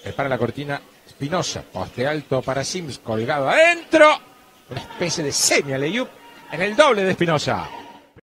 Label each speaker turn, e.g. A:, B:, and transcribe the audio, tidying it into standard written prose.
A: Prepara la cortina Espinoza. Poste alto para Sims. Colgado adentro. Una especie de semi-alley-oop en el doble de Espinoza.